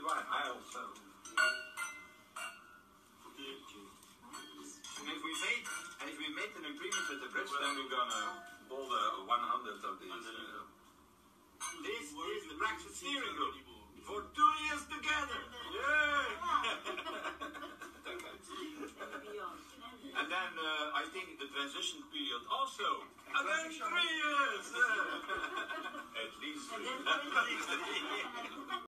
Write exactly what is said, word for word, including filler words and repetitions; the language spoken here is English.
why I also. And if we made, and if we made an agreement with the Brits, then we're gonna pull the one hundred of these. Uh, this is the Brexit steering group for two years together. Yeah. And then uh, I think the transition period also. And then three years. At least three. At least three.